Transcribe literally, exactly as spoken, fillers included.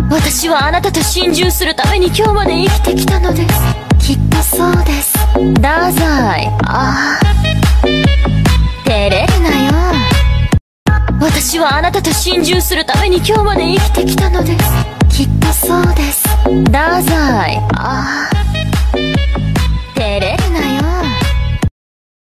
私はあなたと心中するために今日まで生きてきたのです。きっとそうです。太宰、ああ照れるなよ。私はあなたと心中するために今日まで生きてきたのです。きっとそうです。